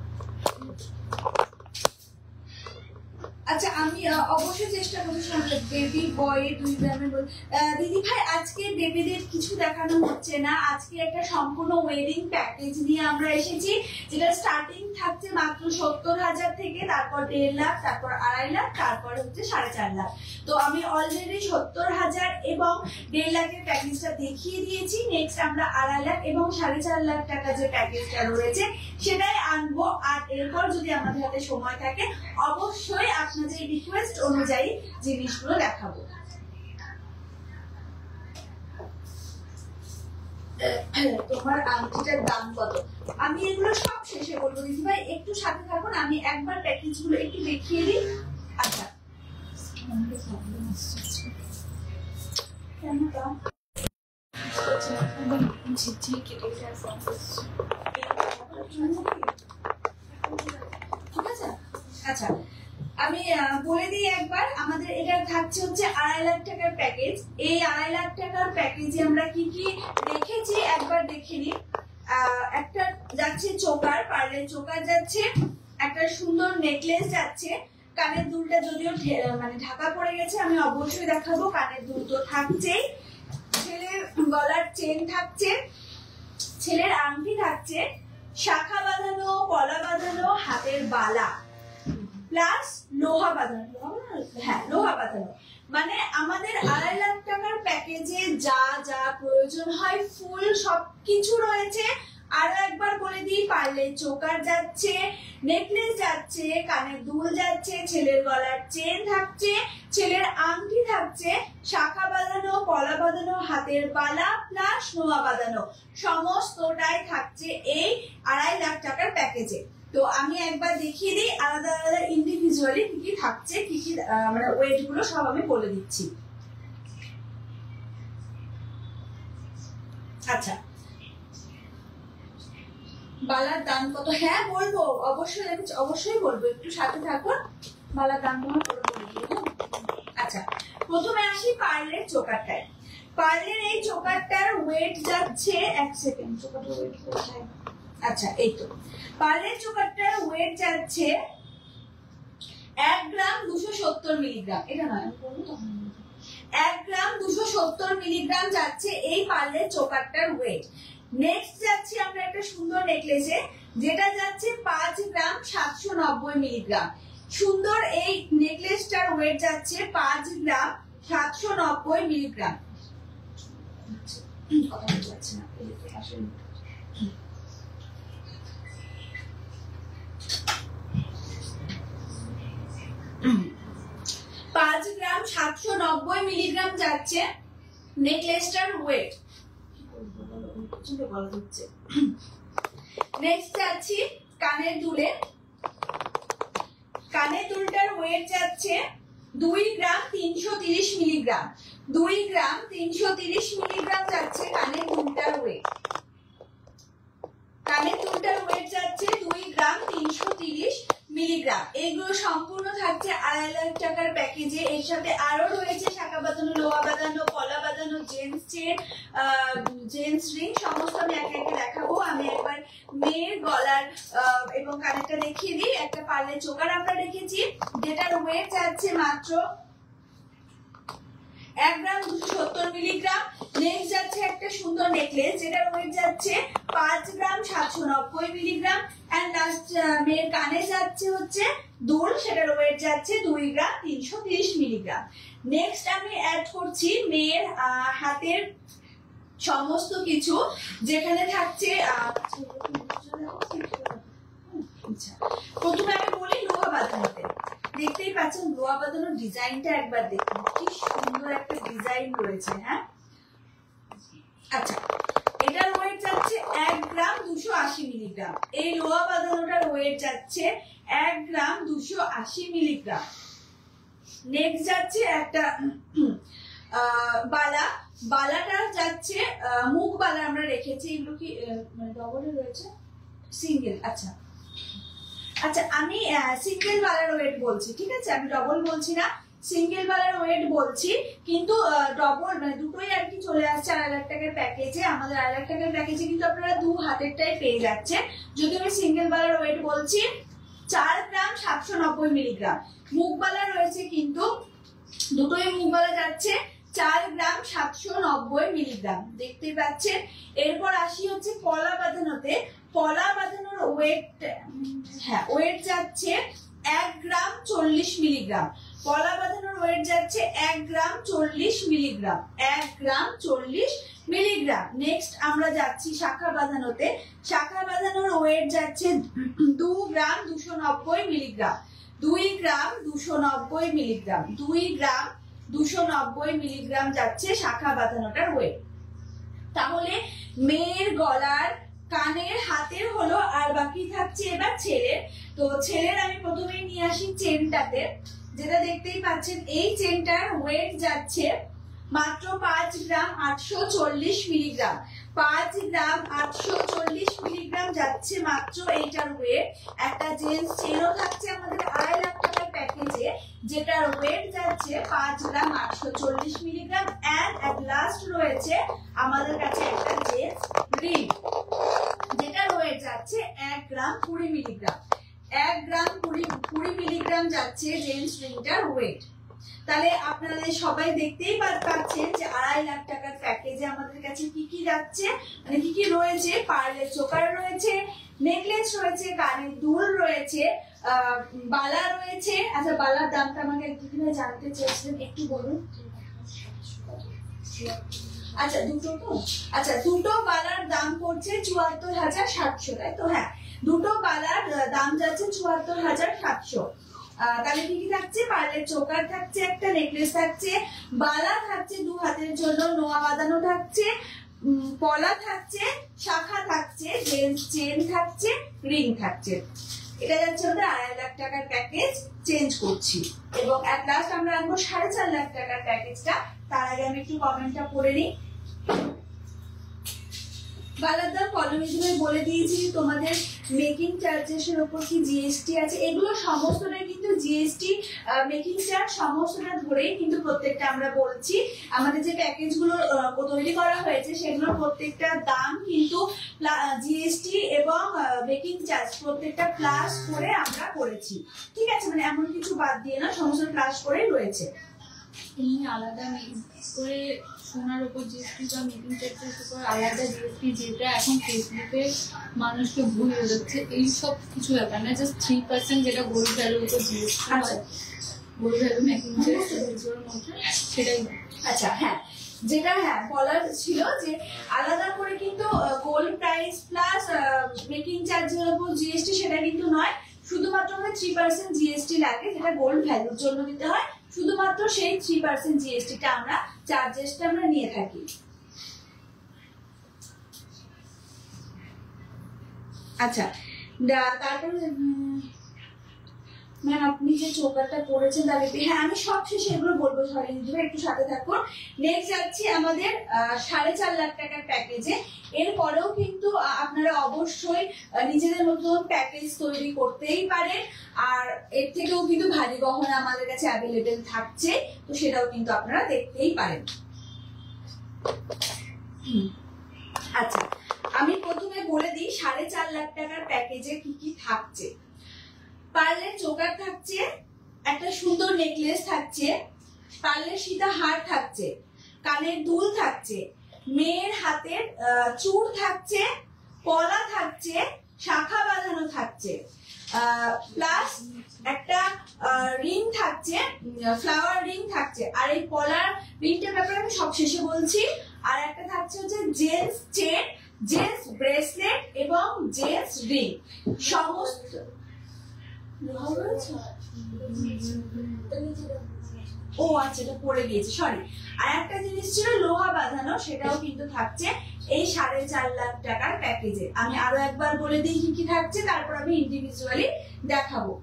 আচ্ছা, আমি অবশ্যই চেষ্টা করছি বেবি বয় দুই গ্রামের বই। দিদি ভাই আজকে বেবিদের কিছু দেখানো হচ্ছে না, আজকে একটা সম্পূর্ণ ওয়েডিং প্যাকেজ নিয়ে আমরা এসেছি, যেটা স্টার্টিং থাকছে মাত্র সত্তর হাজার থেকে, তারপর দেড় লাখ, তারপর আড়াই লাখ, তারপর হচ্ছে সাড়ে চার লাখ। তো আমি অলরেডি সত্তর হাজার এবং দেড় লাখের প্যাকেজটা দেখিয়ে দিয়েছি। নেক্সট আমরা আড়াই লাখ এবং সাড়ে চার লাখ টাকা যে প্যাকেজটা রয়েছে সেটাই আনবো। আর এরপর যদি আমাদের হাতে সময় থাকে অবশ্যই আপনাদের রিকোয়েস্ট অনুযায়ী জিনিসগুলো দেখাবো। তোমার আংটিটার দাম কত? আমি এগুলো সব শেষে বলবো দিদি ভাই, একটু সাথে থাকুন, আমি একবার প্যাকেজ গুলো একটু দেখিয়ে দিই। আচ্ছা ঠিক আছে। আচ্ছা আমি বলে দিই একবার, আমাদের এটা থাকছে হচ্ছে আড়াই লাখ টাকার প্যাকেজ। এই আড়াই লাখ টাকার প্যাকেজে আমরা কি কি রেখেছি একবার দেখে নিই। একটা যাচ্ছে চোকার, পার্লের চোকার যাচ্ছে, একটা সুন্দর নেকলেস যাচ্ছে, কানের দুলটা যদিও মানে ঢাকা পড়ে গেছে আমি অবশ্যই দেখাবো, কানের দুল তো থাকছেই, ছেলের গলার চেন থাকছে, ছেলের আংটি থাকছে, শাখা বাঁধানো, পলা বাঁধানো, হাতের বালা প্লাস লোহা বাঁধানো। হ্যাঁ লোহা বাঁধানো, মানে আমাদের আড়াই লাখ টাকার প্যাকেজে যা যা প্রয়োজন হয় ফুল সবকিছু রয়েছে। আরো একবার বলে দিই, পার্লের চোকার যাচ্ছে, নেকলেস যাচ্ছে, কানের দুল যাচ্ছে, ছেলের গলার চেন থাকছে, ছেলের আংটি থাকছে, শাখা বাঁধানো, পলা বাঁধানো, হাতের বালা প্লাস নোয়া বাঁধানো, সমস্তটাই থাকছে এই আড়াই লাখ টাকার প্যাকেজে। তো আমি একবার দেখিয়ে দিই আলাদা আলাদা ইন্ডিভিজুয়ালি কি কি থাকছে, কি কি মানে ওয়েট গুলো সব আমি বলে দিচ্ছি। আচ্ছা বালার দাম কত? হ্যাঁ বলবো, অবশ্যই অবশ্যই বলবো, একটু সাথে থাকুন, বালার দাম করে বলবো। আচ্ছা প্রথমে আসি পার্লের চোকারটায়। পার্লের এই চোকারটার ওয়েট যাচ্ছে, এক সেকেন্ড চোকারটার ওয়েট কোথায়? আচ্ছা এই তো, পার্লের চোকারটার ওয়েট যাচ্ছে এক গ্রাম দুশো সত্তর মিলিগ্রাম। এটা নয় এক গ্রাম দুশো সত্তর মিলিগ্রাম যাচ্ছে এই পার্লের চোকারটার ওয়েট। নেক্সট যাচ্ছি আমরা একটা সুন্দর নেকলেসে, যেটা যাচ্ছে পাঁচ গ্রাম সাতশো নব্বই মিলিগ্রাম। সুন্দর এই নেকলেসটার ওয়েট যাচ্ছে পাঁচ গ্রাম সাতশো নব্বই মিলিগ্রাম। কথা বলতে পারছি না, পাঁচ গ্রাম সাতশো নব্বই মিলিগ্রাম যাচ্ছে নেকলেসটার ওয়েট। নেক্সট যাচ্ছি কানের দুলে। কানের দুলটার ওয়েট যাচ্ছে দুই গ্রাম তিনশো তিরিশ মিলিগ্রাম। দুই গ্রাম তিনশো তিরিশ মিলিগ্রাম যাচ্ছে কানের দুলটার ওয়েট। কানের দুলটার ওয়েট যাচ্ছে দুই গ্রাম তিনশো তিরিশ মিলিগ্রাম। এগুলো সম্পূর্ণ থাকছে আড়াই লাখ টাকার প্যাকেজে। এর সাথে আরো রয়েছে শাখা বাঁধানো, লোহা বাঁধানো, পলা বাঁধানো, জেন্টস চেন, জেন্টস রিং, সমস্ত আমি একে একে দেখাবো। আমি একবার মেয়ের গলার এবং কানেরটা দেখিয়ে দিই। একটা পার্লের চোকার আমরা রেখেছি, যেটার ওয়েট যাচ্ছে মাত্র এক গ্রাম দুশো সত্তর মিলিগ্রাম। নেক্সট যাচ্ছে একটা সুন্দর নেকলেস, যেটার ওয়েট যাচ্ছে পাঁচ গ্রাম সাতশো নব্বই মিলিগ্রাম। এন্ড লাস্ট মেয়ের কানে যাচ্ছে হচ্ছে দুল, সেটার ওয়েট যাচ্ছে দুই গ্রাম তিনশো তিরিশ মিলিগ্রাম। নেক্সট আমি অ্যাড করছি মেয়ের হাতের সমস্ত কিছু, যেখানে থাকছে প্রথমে আমি বলি লোহা বাঁধানোতে। দেখতেই পাচ্ছেন লোহা বাঁধানোর ডিজাইনটা একবার দেখুন, কি সুন্দর একটা ডিজাইন রয়েছে। হ্যাঁ আচ্ছা, এটার ওয়েট যাচ্ছে এক গ্রাম দুশো আশি মিলিগ্রাম। এই লোহা বাঁধানোটার ওয়েট যাচ্ছে এক গ্রাম দুশো আশি মিলিগ্রাম। নেক্সট যাচ্ছে একটা বালা। বালাটা যাচ্ছে মুখ বালা আমরা রেখেছি। এগুলো কি মানে ডবল রয়েছে? সিঙ্গেল। আচ্ছা আচ্ছা আমি সিঙ্গেল বালার ওয়েট বলছি, ঠিক আছে, আমি ডবল বলছি না, সিঙ্গেল বালার ওয়েট বলছি। কিন্তু ডবল মানে দুটোই আর কি চলে আসছে আড়াই লাখ টাকার প্যাকেজে। আমাদের আড়াই লাখ টাকার প্যাকেজে কিন্তু আপনারা দু হাতেরটাই পেয়ে যাচ্ছে। যদি আমি সিঙ্গেল বালার ওয়েট বলছি চার গ্রাম সাতশো নব্বই মিলিগ্রাম। মুখবালা রয়েছে কিন্তু দুটোই মুখবালা যাচ্ছে চার গ্রাম সাতশো নব্বই মিলিগ্রাম, দেখতেই পাচ্ছেন। এরপর আসি হচ্ছে পলা বাঁধানোতে। পলা বাঁধানোর ওয়েট, হ্যাঁ ওয়েট যাচ্ছে এক গ্রাম চল্লিশ মিলিগ্রাম। পলা বাঁধানোর ওয়েট যাচ্ছে এক গ্রাম চল্লিশ মিলিগ্রাম, এক গ্রাম চল্লিশ মিলিগ্রাম। নেক্সট আমরা যাচ্ছি শাখা বাঁধানোতে। শাখা বাঁধানোর ওয়েট যাচ্ছে দু গ্রাম দুশো নব্বই মিলিগ্রাম, দুই গ্রাম দুশো নব্বই মিলিগ্রাম, দুই গ্রাম দুশো নব্বই মিলিগ্রাম যাচ্ছে শাখা বাঁধানোটার ওয়েট। তাহলে মেয়ের গলার, কানের, হাতের হলো, আর বাকি থাকছে এবার ছেলের। তো ছেলের আমি প্রথমেই নিয়ে আসি চেনটাতে, যেটা দেখতেই পাচ্ছেন এই চেনটার ওয়েট যাচ্ছে মাত্র পাঁচ গ্রাম আটশো চল্লিশ মিলিগ্রাম, পাঁচ গ্রাম আটশো চল্লিশ মিলিগ্রাম যাচ্ছে মাত্র এইটার ওয়েট। একটা জেন্টস চেনও থাকছে আমাদের আড়াই লাখ টাকার প্যাকেজে, যেটার ওয়েট যাচ্ছে পাঁচ গ্রাম আটশো চল্লিশ মিলিগ্রাম। অ্যান্ড অ্যাট লাস্ট রয়েছে আমাদের কাছে একটা জেন্টস রিং, যেটার ওয়েট যাচ্ছে এক গ্রাম কুড়ি মিলিগ্রাম, এক গ্রাম কুড়ি কুড়ি মিলিগ্রাম যাচ্ছে জেন্টস রিংটার ওয়েট। তাহলে আপনারা সবাই দেখতেই পাচ্ছেন যে আড়াই লাখ টাকার প্যাকেজে আমাদের কাছে কি কি যাচ্ছে, মানে কি কি রয়েছে। পার্লের চোকার রয়েছে, নেকলেস রয়েছে, কানের দুল রয়েছে, আহ বালা রয়েছে। আচ্ছা, বালার দামটা আমাকে একটু জানতে চেয়েছিলেন, একটু বলুন। আচ্ছা দুটো তো আচ্ছা দুটো বালার দাম পড়ছে চুয়াত্তর হাজার সাতশো, তাই তো? হ্যাঁ, দুটো বালার দাম যাচ্ছে চুয়াত্তর হাজার সাতশো। তাহলে কি কি থাকছে? পার্লের চোকার থাকছে, একটা নেকলেস থাকছে, বালা থাকছে দু হাতের জন্য, নোয়া বাঁধানো থাকছে, পলা থাকছে, শাখা থাকছে, জেন্টস চেন থাকছে, রিং থাকছে। এটা যাচ্ছে আমাদের আড়াই লাখ টাকার প্যাকেজ চেঞ্জ করছি। এবং এট লাস্ট আমরা আনবো সাড়ে চার লাখ টাকার প্যাকেজটা। তার আগে আমি একটু কমেন্টটা পড়ে নিই। বালার দাম কলমিজমে বলে দিয়েছি, তোমাদের মেকিং চার্জেস এর উপর কি জিএসটি আছে, এগুলো সমস্তটাই কিন্তু জিএসটি, মেকিং চার্জ সমস্তটা ধরেই কিন্তু প্রত্যেকটা আমরা বলছি। আমাদের যে প্যাকেজ গুলো তৈরি করা হয়েছে সেগুলোর প্রত্যেকটা দাম কিন্তু জিএসটি এবং মেকিং চার্জ প্রত্যেকটা প্লাস করে আমরা করেছি, ঠিক আছে? মানে এমন কিছু বাদ দিয়ে না, সমস্ত প্লাস করে রয়েছে। এই আলাদা করে সোনার উপর জিএসটি বা মেকিং চার্জের উপর আলাদা জিএসটি, যেটা এখন ফেসবুকে মানুষকে ভুল হয়ে যাচ্ছে, এই সব কিছু ব্যাপার না। জাস্ট থ্রি পার্সেন্ট যেটা গোল্ড ভ্যালুর উপর জিএসটি হয়, গোল্ড ভ্যালু মেকিং চার্জ মধ্যে সেটাই। আচ্ছা হ্যাঁ, যেটা হ্যাঁ বলার ছিল যে আলাদা করে কিন্তু গোল্ড প্রাইস প্লাস মেকিং চার্জের উপর জিএসটি সেটা কিন্তু নয়। শুধুমাত্র আমাদের থ্রি পার্সেন্ট জিএসটি লাগে, যেটা গোল্ড ভ্যালুর জন্য দিতে হয়। শুধুমাত্র সেই থ্রি পার্সেন্ট জিএসটিটা আমরা চার্জেসটা আমরা নিয়ে থাকি। আচ্ছা, তারপরে ম্যাম আপনি যে চোকারটা করেছেন তার হ্যাঁ আমি সব শেষে এগুলো বলবো, সরি একটু সাথে থাকুন। নেক্সট যাচ্ছি আমাদের সাড়ে চার লাখ টাকার প্যাকেজে। এরপরেও কিন্তু আপনারা অবশ্যই নিজেদের মতন প্যাকেজ তৈরি করতেই পারেন, আর এর থেকেও কিন্তু ভারী গহনা আমাদের কাছে অ্যাভেলেবেল থাকছে, তো সেটাও কিন্তু আপনারা দেখতেই পারেন। আচ্ছা, আমি প্রথমে বলে দিই সাড়ে চার লাখ টাকার প্যাকেজে কি কি থাকছে। পার্লের চোকার থাকছে, একটা সুন্দর নেকলেস থাকছে, পার্লের সীতা হার থাকছে, কানের দুল থাকছে, মেয়ের হাতের চূড় থাকছে, পলা থাকছে, শাখা বাঁধানো থাকছে, প্লাস একটা রিং থাকছে, ফ্লাওয়ার রিং থাকছে। আর এই পলার রিংটার ব্যাপারে আমি সব শেষে বলছি। আর একটা থাকছে হচ্ছে জেন্টস চেন, জেন্টস ব্রেসলেট এবং জেন্টস রিং। সমস্ত ও আচ্ছা, এটা পড়ে গিয়েছে, সরি। আর একটা জিনিস ছিল লোহা বাঁধানো, সেটাও কিন্তু থাকছে এই সাড়ে চার লাখ টাকার প্যাকেজে। আমি আরো একবার বলে দিই কি কি থাকছে, তারপর আমি ইন্ডিভিজুয়ালি দেখাবো।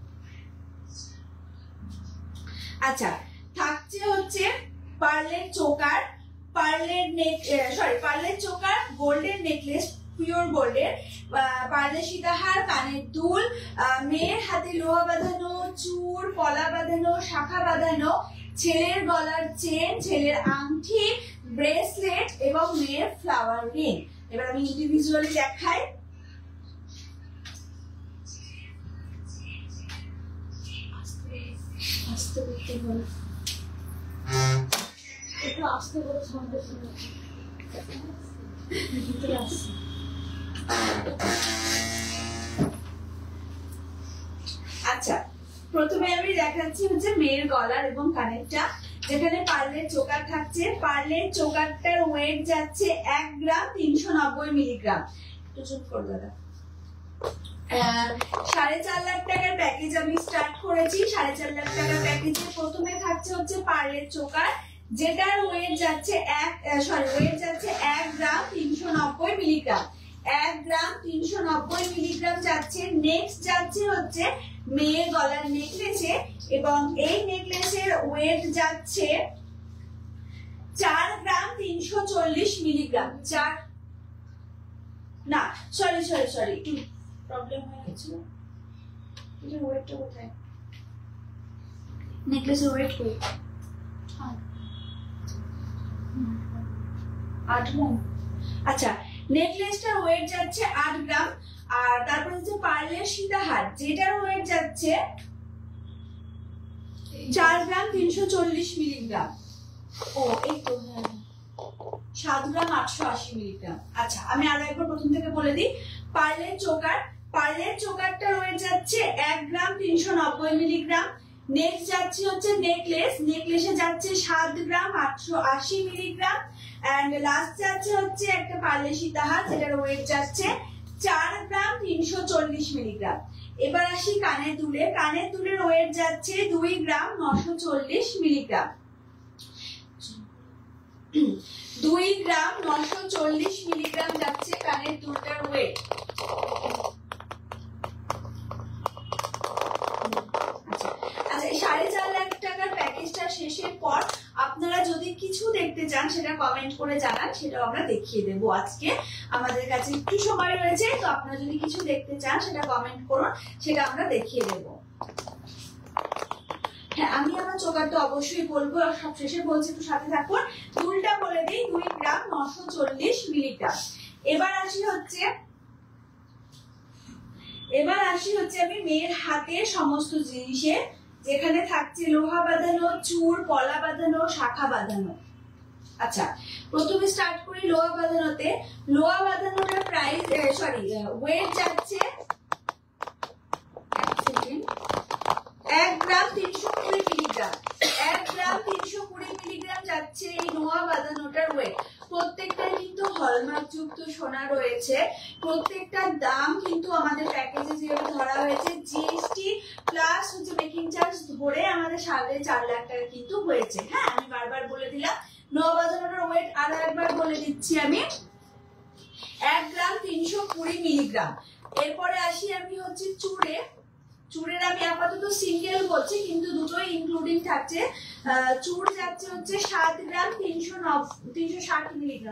আচ্ছা, থাকছে হচ্ছে পার্লের চোকার, পার্লের নেক সরি পার্লের চোকার, গোল্ডেন নেকলেস পিওর গোল্ডের, পার্লের সীতাহার, কানের দুল, মেয়ের হাতে লোহা বাঁধানো, চূড়, পলা বাঁধানো, শাখা বাঁধানো, ছেলের গলার চেন, ছেলের আংটি, ব্রেসলেট এবং মেয়ের ফ্লাওয়ার রিং। এবার আমি ইন্ডিভিজুয়ালি দেখাই। আস্তে করতে হবে, একটু আস্তে করে সাউন্ড শুনে ভিতরে আসছে। আচ্ছা, প্রথমে আমি দেখাচ্ছি হচ্ছে মেয়ের গলার এবং কানেরটা, যেখানে পার্লের চোকার থাকছে। পার্লের চোকারটার ওয়েট যাচ্ছে এক গ্রাম তিনশো নব্বই মিলিগ্রাম। একটু চুপ কর দাদা। সাড়ে চার লাখ টাকার প্যাকেজ আমি স্টার্ট করেছি। সাড়ে চার লাখ টাকার প্যাকেজে প্রথমে থাকছে হচ্ছে পার্লের চোকার, যেটার ওয়েট যাচ্ছে এক সরি ওয়েট যাচ্ছে এক গ্রাম তিনশো নব্বই মিলিগ্রাম। এক গ্রাম তিনশো নব্বই মিলিগ্রাম যাচ্ছে। নেক্সট যাচ্ছে হচ্ছে মেয়ের গলার নেকলেসে, এবং এই নেকলেসের ওয়েট যাচ্ছে চার গ্রাম তিনশো চল্লিশ মিলিগ্রাম। চার না সরি সরি সরি একটু প্রবলেম হয়ে গেছিল। এটার ওয়েটটা কোথায়? নেকলেসের ওয়েট কই? আট গ্রাম। আচ্ছা, নেকলেসটার ওয়েট যাচ্ছে আট গ্রাম। আর তারপর হচ্ছে পার্লের সীতাহার, যেটার ওয়েট যাচ্ছে চার গ্রাম তিনশো চল্লিশ মিলিগ্রাম। ও এই তো সাত গ্রাম আটশো আশি মিলিগ্রাম। আচ্ছা, আমি আরো একবার প্রথম থেকে বলে দিই। পার্লের চোকার, পার্লের চোকারটার ওয়েট যাচ্ছে এক গ্রাম তিনশো নব্বই মিলিগ্রাম। নেক্সট যাচ্ছে হচ্ছে নেকলেস, নেকলেসে যাচ্ছে সাত গ্রাম আটশো আশি মিলিগ্রাম। এন্ড লাস্ট যাচ্ছে হচ্ছে একটা পার্লে সীতাহার, যেটার ওয়েট যাচ্ছে চার গ্রাম তিনশো চল্লিশ মিলিগ্রাম। এবার আসি কানের দুলে। কানের দুলের ওয়েট যাচ্ছে দুই গ্রাম নশো চল্লিশ মিলিগ্রাম। দুই গ্রাম নশো চল্লিশ মিলিগ্রাম যাচ্ছে কানের দুলটার ওয়েট। সাড়ে চার লাখ টাকার প্যাকেজটা শেষের পর আপনারা যদি কিছু দেখতে চান সেটা কমেন্ট করে জানান, সেটাও আমরা দেখিয়ে দেবো। আজকে আমাদের কাছে একটু সময় রয়েছে, তো আপনারা যদি কিছু দেখতে চান সেটা কমেন্ট করুন, সেটা আমরা দেখিয়ে দেবো। হ্যাঁ, আমি আমার চোকারটা অবশ্যই বলবো, আর সব শেষে বলছি, একটু সাথে থাকুন। দুলটা বলে দিই, দুই গ্রাম নশো চল্লিশ মিলিগ্রাম। এবার আসি হচ্ছে এবার আসি হচ্ছে আমি মেয়ের হাতের সমস্ত জিনিসে, যেখানে থাকছে লোহা বাঁধানো, চূড়, পলা বাঁধানো, শাখা বাঁধানো। আচ্ছা, প্রথমে স্টার্ট করি লোহা বাঁধানোতে। লোহা বাঁধানোটার প্রাইস সরি ওয়েট যাচ্ছে এক গ্রাম তিনশো কুড়ি মিলিগ্রাম। এক গ্রাম তিনশো কুড়ি মিলিগ্রাম যাচ্ছে এই লোহা বাঁধানোটার ওয়েট। প্রত্যেকটা কিন্তু হলমার্ক যুক্ত সোনা রয়েছে। প্রত্যেকটার দাম কিন্তু আমাদের প্যাকেজে যেভাবে ধরা হয়েছে, জিএসটি প্লাস হচ্ছে মেকিং চার্জ ধরে আমাদের সাড়ে চার লাখ টাকা কিন্তু হয়েছে। হ্যাঁ, আমি বারবার বলে দিলাম। লোহা বাঁধানোটার ওয়েট আরো একবার বলে দিচ্ছি আমি, এক গ্রাম তিনশো কুড়ি মিলিগ্রাম। এরপরে আসি আমি হচ্ছে চূড়ে। চূড়ের আমি আপাতত সিঙ্গেল বলছি, কিন্তু দুটোই ইনক্লুডিং থাকছে। চূড় যাচ্ছে হচ্ছে সাত গ্রাম তিনশো তিনশো ষাট মিলিগ্রাম।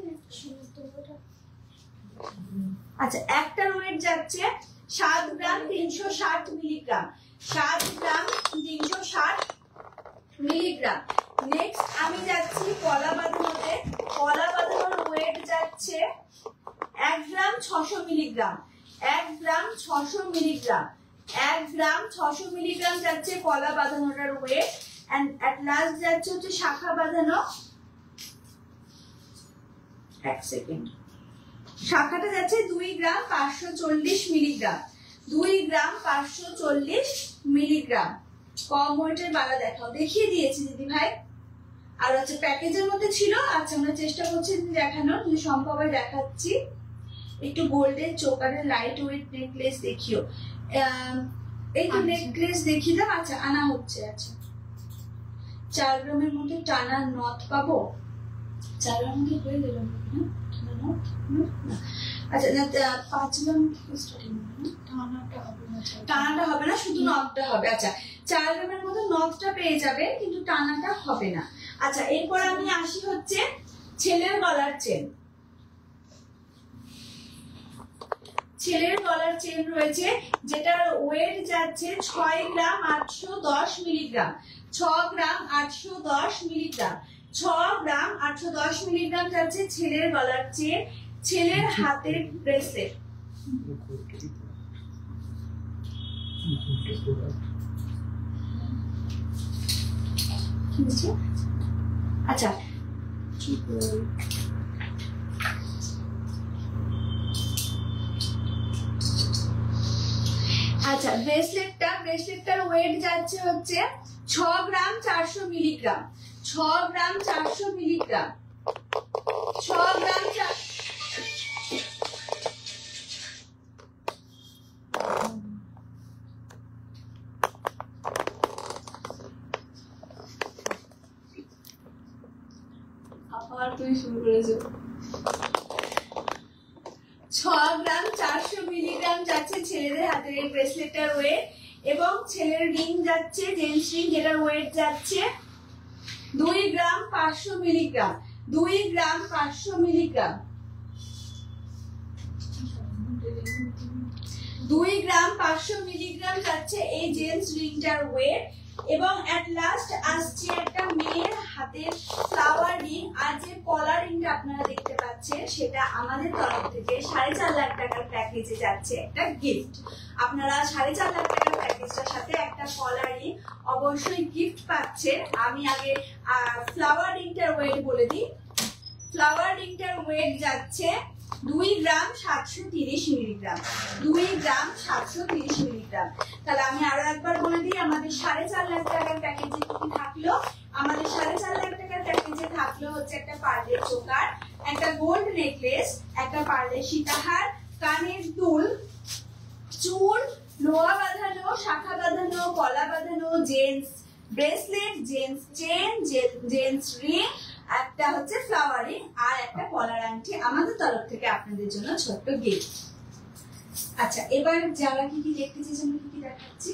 আচ্ছা, একটার ওয়েট যাচ্ছে সাত গ্রাম তিনশো ষাট মিলিগ্রাম। সাত গ্রাম তিনশো ষাট মিলিগ্রাম। নেক্সট আমি যাচ্ছি পলা বাঁধানোতে। পলা বাঁধানোর ওয়েট যাচ্ছে এক গ্রাম ছশো মিলিগ্রাম। এক গ্রাম ছশো মিলিগ্রাম। এক গ্রাম ছশো মিলিগ্রাম যাচ্ছে পলা বাঁধানোটার ওয়েট। এন্ড এট লাস্ট যাচ্ছে হচ্ছে শাখা বাঁধানো। এক সেকেন্ড, শাখাটা যাচ্ছে দুই গ্রাম পাঁচশো চল্লিশ মিলিগ্রাম। দুই গ্রাম পাঁচশো চল্লিশ মিলিগ্রাম। কম ওয়েটের বালা দেখাও, দেখিয়ে দিয়েছি দিদি ভাই। আর হচ্ছে প্যাকেজের মধ্যে ছিল। আচ্ছা, আমরা চেষ্টা করছি দেখানোর, যদি সম্ভব হয় দেখাচ্ছি। একটু গোল্ডের চোকারের লাইট ওয়েট নেকলেস দেখিও। এই তো নেকলেস দেখিয়ে দাও। আচ্ছা, আনা হচ্ছে। আচ্ছা, চার গ্রামের মধ্যে টানা নথ পাবো। চার গ্রাম মধ্যে হয়ে গেল না? আচ্ছা, পাঁচ গ্রাম টানাটা হবে না, টানাটা হবে না, শুধু নথটা হবে। আচ্ছা, চার গ্রামের মধ্যে নথটা পেয়ে যাবে, কিন্তু টানাটা হবে না। আচ্ছা, এরপর আমি আসি হচ্ছে ছেলের গলার চেন। ছেলের গলার চেন রয়েছে, যেটার ওয়েট যাচ্ছে ছয় গ্রাম আটশো দশ মিলিগ্রাম। ছ গ্রাম আটশো দশ মিলিগ্রাম। ছ গ্রাম আটশো দশ মিলিগ্রাম যাচ্ছে ছেলের গলার চেন। ছেলের হাতের ব্রেসলেট। আচ্ছা, আচ্ছা ব্রেসলেটটা ব্রেসলেটটার ওয়েট যাচ্ছে হচ্ছে ছ গ্রাম চারশো মিলিগ্রাম, ছ গ্রাম চারশো মিলিগ্রাম, ছ গ্রাম আবার তুই শুরু করেছো। ছ গ্রাম চারশো মিলিগ্রাম যাচ্ছে ছেলেদের হাতের এই ব্রেসলেটটার ওয়েট, এবং ছেলের রিং যাচ্ছে জেন্টস রিং, যেটার ওয়েট যাচ্ছে দুই গ্রাম পাঁচশো মিলিগ্রাম, দুই গ্রাম পাঁচশো মিলিগ্রাম, দুই গ্রাম পাঁচশো মিলিগ্রাম যাচ্ছে এই জেন্টস রিংটার ওয়েট। এবং এট লাস্ট আসছে একটা মেয়ের হাতের ফ্লাওয়ার রিং, আর যে পলা রিংটা আপনারা দেখতে পাচ্ছেন সেটা আমাদের তরফ থেকে সাড়ে চার লাখ টাকার প্যাকেজে যাচ্ছে একটা গিফট। আপনারা সাড়ে চার লাখ টাকার প্যাকেজটার সাথে একটা পলা রিং অবশ্যই গিফট পাচ্ছেন। আমি আগে ফ্লাওয়ার রিংটার ওয়েট বলে দিই। ফ্লাওয়ার রিংটার ওয়েট যাচ্ছে দুই গ্রাম সাতশো তিরিশ মিলিগ্রাম, দুই গ্রাম সাতশো তিরিশ মিলিগ্রাম। তাহলে আমি আরো একবার বলে দিই আমাদের সাড়ে চার লাখ টাকার প্যাকেজে কি থাকলো। আমাদের সাড়ে চার লাখ টাকার প্যাকেজে থাকলো হচ্ছে একটা পার্লের চোকার, একটা গোল্ড নেকলেস, একটা পার্লের সীতাহার, কানের দুল, চুল, লোহা বাঁধানো, শাখা বাঁধানো, কলা বাঁধানো, gents bracelet, gents chain, gents ring, একটা হচ্ছে ফ্লাওয়ারিং, আর একটা পলার আংটি আমাদের তরফ থেকে আপনাদের জন্য ছোট্ট গিফট। আচ্ছা এবার যারা কি কি দেখতে চেয়েছেন কি কি দেখাচ্ছি।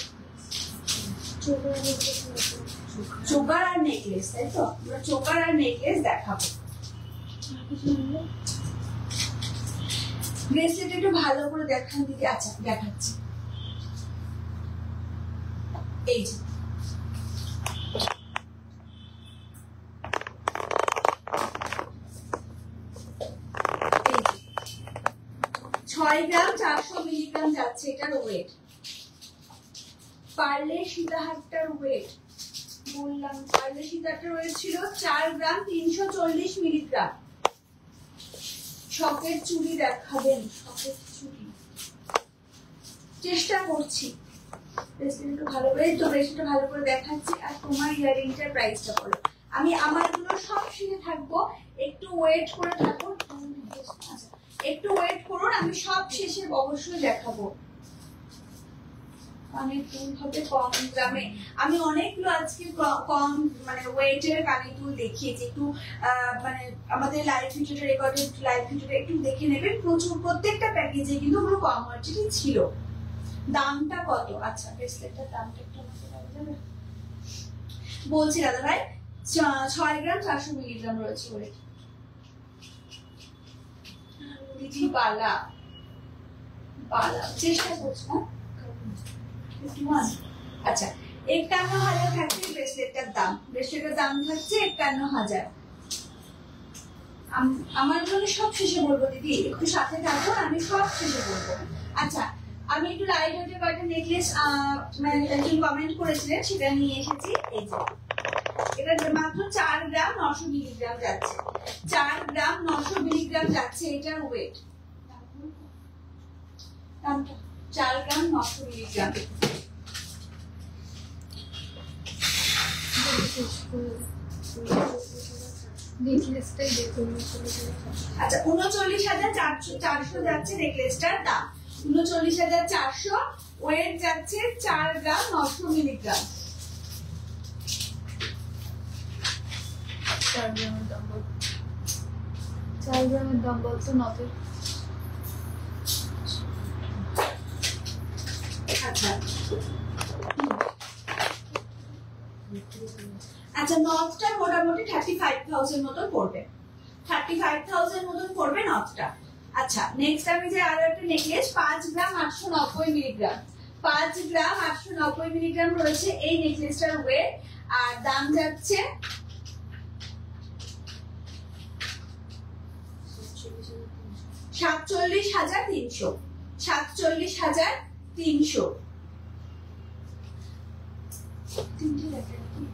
চোকার আর নেকলেস, তাই তো আমরা চোকার আর নেকলেস দেখাবো। ব্রেসলেট একটু ভালো করে দেখান দিদি। আচ্ছা দেখাচ্ছি, এই যে ছয় গ্রাম চারশো মিলিগ্রাম যাচ্ছে এটার ওয়েট। পার্লে সীতাহারটার ওয়েট বললাম, পার্লে সীতাহারটার ওয়েট ছিল চার গ্রাম তিনশো চল্লিশ মিলিগ্রাম। শখের চুড়ি দেখাবেন, শখের চুড়ি চেষ্টা করছি। ব্রেসলেটটা ভালো করে, তো ব্রেসলেটটা ভালো করে দেখাচ্ছি। আর তোমার ইয়ারিংটার প্রাইসটা বলো। আমি আমারগুলো সব শিখে থাকবো, একটু ওয়েট করে থাকুন, একটু ওয়েট করুন, আমি সব শেষে অবশ্যই দেখাবো। কানের দুল হবে কম গ্রামে, আমি অনেকগুলো আজকে কম মানে ওয়েটের কানের দুল দেখিয়েছি। একটু মানে আমাদের লাইভ ভিডিওটা রেকর্ডেড লাইভ ভিডিওটা একটু দেখে নেবেন। প্রচুর প্রত্যেকটা প্যাকেজে কিন্তু ওগুলো কম ওয়েটেরই ছিল। দামটা কত? আচ্ছা ব্রেসলেটটার দামটা একটু আমাকে বলা যাবে? বলছি দাদা ভাই, ছয় গ্রাম চারশো মিলিগ্রাম রয়েছে ওয়েট। দিদি বালা বালা চেষ্টা করছি না। আচ্ছা একান্ন হাজার থাকছে ব্রেসলেটটার দাম। ব্রেসলেটের দাম থাকছে একান্ন হাজার। আমার জন্য সব শেষে বলবো দিদি, একটু সাথে থাকো, আমি সব শেষে বলবো। আচ্ছা আমি একটু লাইট ওয়েটের কয়েকটা নেকলেস একজন কমেন্ট করেছিলেন, সেটা নিয়ে এসেছি। এই যে এটা মাত্র চার গ্রাম নশো মিলিগ্রাম যাচ্ছে, চার গ্রাম নশো মিলিগ্রাম যাচ্ছে এটার ওয়েট। চার গ্রাম নশো মিলিগ্রাম। আচ্ছা উনচল্লিশ হাজার চারশো চারশো যাচ্ছে নেকলেসটার দাম, উনচল্লিশ হাজার চারশো। ওয়েট যাচ্ছে চার গ্রাম নশো মিলিগ্রাম। চার গ্রামের দাম বল, চার গ্রামের দাম বলতো নথের। আচ্ছা আচ্ছা নথটা মোটামুটি থার্টি ফাইভ থাউজেন্ড মতন পড়বে, থার্টি ফাইভ থাউজেন্ড মতন পড়বে নথটা। আচ্ছা নেক্সট আমি যে আরো একটা নেকলেস, পাঁচ গ্রাম আটশো নব্বই মিলিগ্রাম, পাঁচ গ্রাম আটশো নব্বই মিলিগ্রাম রয়েছে এই নেকলেসটার ওয়েট। আর দাম যাচ্ছে সাতচল্লিশ হাজার তিনশো, সাতচল্লিশ হাজার তিনশো।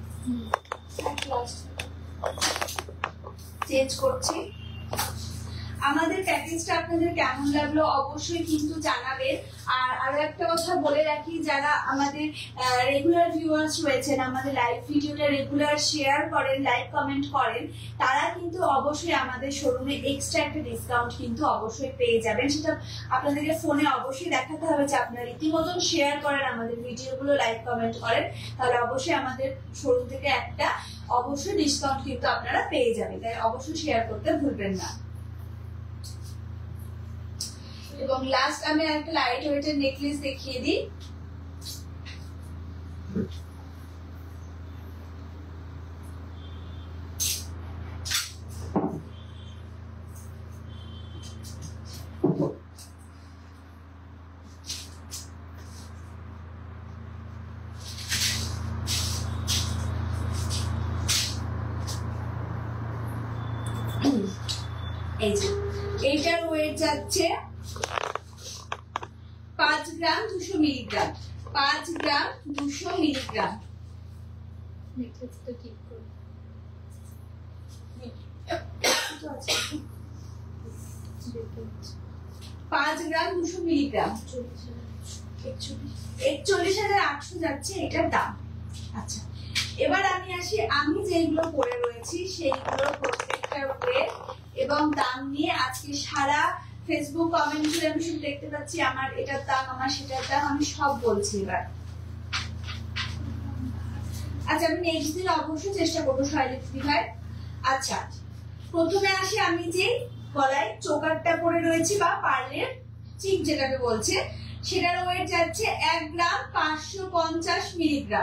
চেঞ্জ করছি। আমাদের প্যাকেজটা আপনাদের কেমন লাগলো অবশ্যই কিন্তু জানাবেন। আর আরো একটা কথা বলে রাখি, যারা আমাদের রেগুলার ভিউয়ার্স রয়েছেন, আমাদের লাইভ ভিডিওটা রেগুলার শেয়ার করেন, লাইক কমেন্ট করেন, তারা কিন্তু অবশ্যই আমাদের শোরুমে এক্সট্রা একটা ডিসকাউন্ট কিন্তু অবশ্যই পেয়ে যাবেন। সেটা আপনাদেরকে ফোনে অবশ্যই দেখাতে হবে যে আপনারা রীতিমতন শেয়ার করেন আমাদের ভিডিওগুলো, লাইক কমেন্ট করেন, তাহলে অবশ্যই আমাদের শোরুম থেকে একটা অবশ্যই ডিসকাউন্ট কিন্তু আপনারা পেয়ে যাবেন। তাই অবশ্যই শেয়ার করতে ভুলবেন না। এবং লাস্ট আমি একটা লাইট ওয়েটের নেকলেস দেখিয়ে দিই। এই যে এইটার ওয়েট যাচ্ছে পাঁচ গ্রাম দুশো মিলিগ্রাম, পাঁচ গ্রাম দুশো মিলিগ্রাম। পাঁচ গ্রাম দুশো মিলিগ্রাম, একচল্লিশ হাজার আটশো যাচ্ছে এটার দাম। আচ্ছা, এবার আমি আসি আমি যেগুলো পরে রয়েছি সেইগুলো প্রত্যেকটার ওয়েট এবং দাম নিয়ে আজকে সারা ফেসবুক কমেন্ট করে আমি শুধু দেখতে পাচ্ছি আমার এটার দাম, আমার সেটার দাম, আমি সব বলছি এবার। আচ্ছা, আমি নেক্সট দিন অবশ্যই চেষ্টা করবো শৈলী ভাই। আচ্ছা, প্রথমে আসি আমি যে গলায় চোকারটা পরে রয়েছি বা পার্লের চিক যেটাকে বলছে, সেটার ওয়েট যাচ্ছে এক গ্রাম পাঁচশো পঞ্চাশ মিলিগ্রাম।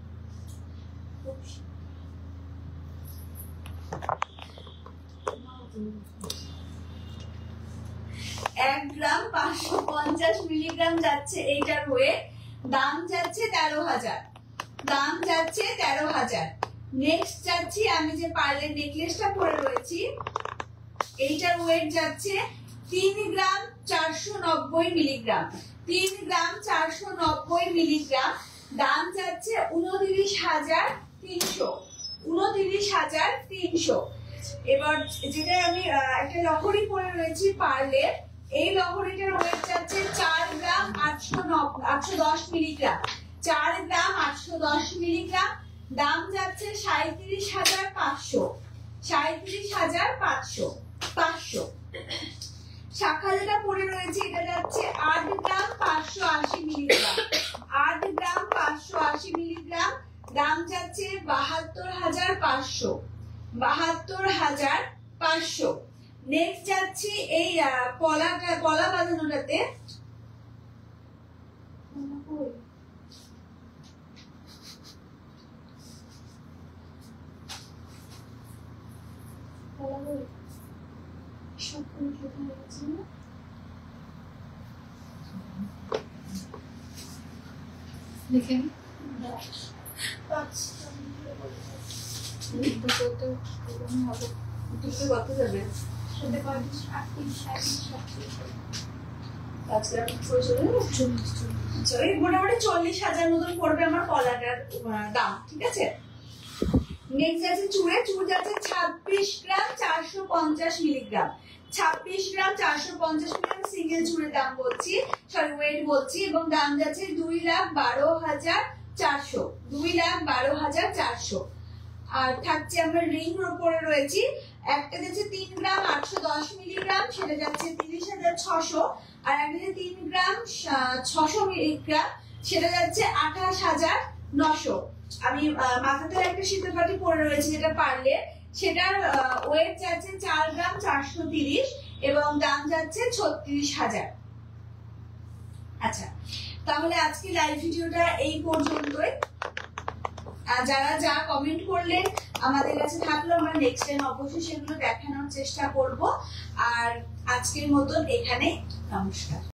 এক গ্রাম পাঁচশো পঞ্চাশ মিলিগ্রাম যাচ্ছে এইটার ওয়েট, দাম যাচ্ছে তেরো হাজার, দাম যাচ্ছে তেরো হাজার। নেক্সট যাচ্ছি আমি যে পার্লের নেকলেসটা পরে রয়েছি, এইটার ওয়েট যাচ্ছে তিন গ্রাম চারশো নব্বই মিলিগ্রাম, তিন গ্রাম চারশো নব্বই মিলিগ্রাম, দাম যাচ্ছে উনত্রিশ হাজার তিনশো, উনত্রিশ হাজার তিনশো। এবার যেটা আমি একটা লহরি পরে রয়েছি পার্লের, এই লহরিটার ওয়েট যাচ্ছে চার গ্রাম আটশো আটশো দশ মিলিগ্রাম, চার গ্রাম আটশো দশ মিলিগ্রাম, দাম যাচ্ছে সাঁত্রিশ হাজার পাঁচশো, সাঁত্রিশ হাজার পাঁচশো পাঁচশো। শাখা যেটা পরে রয়েছে এটা যাচ্ছে আট গ্রাম পাঁচশো আশি মিলিগ্রাম, আট গ্রাম পাঁচশো আশি মিলিগ্রাম, দাম যাচ্ছে বাহাত্তর হাজার পাঁচশো, বাহাত্তর হাজার পাঁচশো। নেক্সট যাচ্ছি এই পলাটা, পলা বাঁধানোটাতে দেখেন কত যাবে? মোটামুটি চল্লিশ হাজার মতন পড়বে আমার কলাটার দাম, ঠিক আছে। নেক্সট যাচ্ছে চুড়ে, চুড় যাচ্ছে ছাব্বিশ গ্রাম চারশো পঞ্চাশ মিলিগ্রাম, ছাব্বিশ গ্রাম চারশো পঞ্চাশ মিলিগ্রাম সিঙ্গেল চুড়ের দাম বলছি, সরি ওয়েট বলছি, এবং দাম যাচ্ছে দুই লাখ বারো হাজার চারশো, দুই লাখ বারো হাজার চারশো। আর থাকছে আমরা রিং উপরে রয়েছি, একটা যাচ্ছে তিন গ্রাম আটশো দশ মিলিগ্রাম, সেটা যাচ্ছে তিরিশ হাজার ছশো, আর একটা যে তিন গ্রাম ছশো মিলিগ্রাম, সেটা যাচ্ছে আঠাশ হাজার নশো। আমি মাথাতে একটা শীতল পাটি পরে রয়েছে যেটা পারলে, সেটার ওয়েট যাচ্ছে চার গ্রাম চারশো তিরিশ এবং দাম যাচ্ছে ছত্রিশ হাজার। আচ্ছা, তাহলে আজকে লাইভ ভিডিওটা এই পর্যন্তই। যারা যা কমেন্ট করলেন আমাদের কাছে থাকলো, আমরা নেক্সট টাইম অবশ্যই সেগুলো দেখানোর চেষ্টা করব। আর আজকের মতন এখানে, নমস্কার।